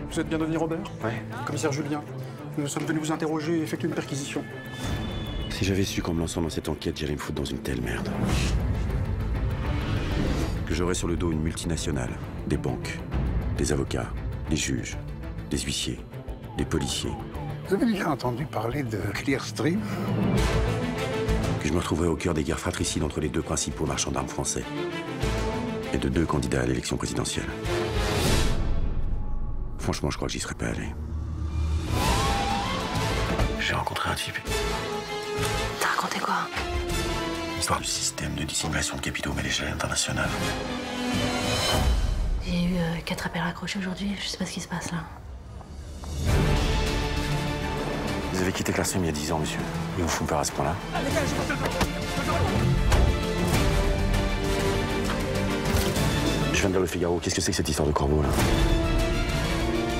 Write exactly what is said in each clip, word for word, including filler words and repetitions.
Vous êtes bien Denis Robert? Ouais. Commissaire Julien, nous sommes venus vous interroger et effectuer une perquisition. Si j'avais su qu'en me lançant dans cette enquête, j'allais me foutre dans une telle merde. Que j'aurais sur le dos une multinationale, des banques, des avocats, des juges, des huissiers, des policiers. Vous avez déjà entendu parler de Clearstream? Que je me retrouverais au cœur des guerres fratricides entre les deux principaux marchands d'armes français. Et de deux candidats à l'élection présidentielle. Franchement, je crois que j'y serais pas allé. J'ai rencontré un type. T'as raconté quoi? L'histoire du système de dissimulation de capitaux à l'échelle internationale. J'ai eu euh, quatre appels raccrochés aujourd'hui, je sais pas ce qui se passe là. Vous avez quitté Clearstream il y a dix ans, monsieur. Ils vous font peur à ce point-là? Je viens de lire Le Figaro. Qu'est-ce que c'est que cette histoire de corbeau, là?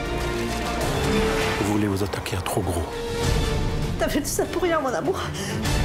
Vous voulez vous attaquer à trop gros. T'as fait tout ça pour rien, mon amour.